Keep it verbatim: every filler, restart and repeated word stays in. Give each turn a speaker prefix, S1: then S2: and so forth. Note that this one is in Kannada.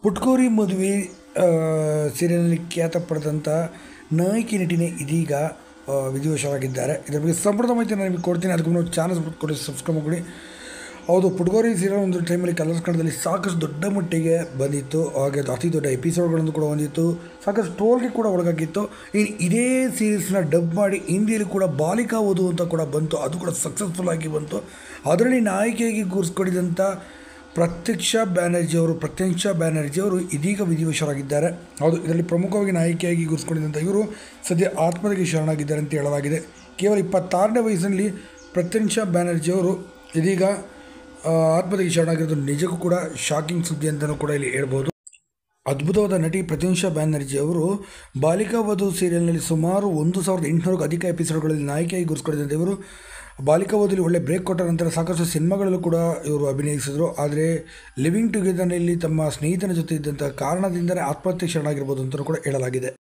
S1: ಪುಟ್ಕೋರಿ ಮದುವೆ ಸೀರಿಯಲ್ನಲ್ಲಿ ಖ್ಯಾತ ಪಡೆದಂಥ ನಾಯಕಿ ನಟಿನೇ ಇದೀಗ ವಿಧಿವಶರಾಗಿದ್ದಾರೆ. ಇದರ ಬಗ್ಗೆ ಸಂಪೂರ್ಣ ಮಾಹಿತಿ ನಾನು ನಿಮಗೆ ಕೊಡ್ತೀನಿ. ಅದಕ್ಕೆ ಮುನ್ನ ಚಾನಲ್ ಕೊಡಿ, ಸಬ್ಸ್ಕ್ರೈಬ್ ಮಾಡಿ. ಹೌದು, ಪುಟ್ಕೋರಿ ಸೀರಿಯಲ್ ಒಂದು ಟೈಮಲ್ಲಿ ಕಲರ್ಸ್ ಕನ್ನಡದಲ್ಲಿ ಸಾಕಷ್ಟು ದೊಡ್ಡ ಮಟ್ಟಿಗೆ ಬಂದಿತ್ತು. ಹಾಗೆ ಅತಿ ದೊಡ್ಡ ಎಪಿಸೋಡ್ಗಳನ್ನು ಕೂಡ ಹೊಂದಿತ್ತು, ಸಾಕಷ್ಟು ಟ್ರೋಲ್ಗೆ ಕೂಡ ಒಳಗಾಗಿತ್ತು. ಇನ್ನು ಇದೇ ಸೀರೀಸ್ನ ಡಬ್ ಮಾಡಿ ಹಿಂದಿಯಲ್ಲಿ ಕೂಡ ಬಾಲಿಕಾ ವಧು ಅಂತ ಕೂಡ ಬಂತು, ಅದು ಕೂಡ ಸಕ್ಸಸ್ಫುಲ್ ಆಗಿ ಬಂತು. ಅದರಲ್ಲಿ ನಾಯಕಿಯಾಗಿ ಕೂರಿಸ್ಕೊಂಡಿದ್ದಂಥ ಪ್ರತ್ಯಕ್ಷ ಬ್ಯಾನರ್ಜಿ ಅವರು ಪ್ರತ್ಯಕ್ಷ ಬ್ಯಾನರ್ಜಿ ಅವರು ಇದೀಗ ವಿಧಿವಶರಾಗಿದ್ದಾರೆ. ಹೌದು, ಇದರಲ್ಲಿ ಪ್ರಮುಖವಾಗಿ ನಾಯಕಿಯಾಗಿ ಕೂರಿಸ್ಕೊಂಡಿದ್ದಂಥ ಇವರು ಸದ್ಯ ಆತ್ಮಹತ್ಯೆಗೆ ಶರಣಾಗಿದ್ದಾರೆ ಅಂತ ಹೇಳಲಾಗಿದೆ. ಕೇವಲ ಇಪ್ಪತ್ತಾರನೇ ವಯಸ್ಸಿನಲ್ಲಿ ಪ್ರತ್ಯಕ್ಷ ಬ್ಯಾನರ್ಜಿ ಅವರು ಇದೀಗ ಆತ್ಮಹತ್ಯೆಗೆ ಶರಣಾಗಿರೋದು ನಿಜಕ್ಕೂ ಕೂಡ ಶಾಕಿಂಗ್ ಸುದ್ದಿ ಅಂತಲೂ ಕೂಡ ಇಲ್ಲಿ ಹೇಳ್ಬೋದು. ಅದ್ಭುತವಾದ ನಟಿ ಪ್ರತ್ಯಕ್ಷ ಬ್ಯಾನರ್ಜಿ ಅವರು ಬಾಲಿಕಾ ವಧು ಸೀರಿಯಲ್ನಲ್ಲಿ ಸುಮಾರು ಒಂದು ಸಾವಿರದ ಎಂಟುನೂರಕ್ಕೂ ಅಧಿಕ ಎಪಿಸೋಡ್ಗಳಲ್ಲಿ ನಾಯಕಿಯಾಗಿ ಕೂರಿಸ್ಕೊಂಡಿದ್ದಂತೆ ಇವರು ಬಾಲಿಕಾ ವಧುಲಿ ಒಳ್ಳೆ ಬ್ರೇಕ್ ಕೊಟ್ಟ ನಂತರ ಸಾಕಷ್ಟು ಸಿನಿಮಾಗಳಲ್ಲೂ ಕೂಡ ಇವರು ಅಭಿನಯಿಸಿದರು. ಆದರೆ ಲಿವಿಂಗ್ ಟುಗೆದರ್ನಲ್ಲಿ ತಮ್ಮ ಸ್ನೇಹಿತನ ಜೊತೆ ಇದ್ದಂಥ ಕಾರಣದಿಂದಲೇ ಆತ್ಮಹತ್ಯೆ ಶರಣಾಗಿರ್ಬೋದು ಅಂತಲೂ ಕೂಡ ಹೇಳಲಾಗಿದೆ.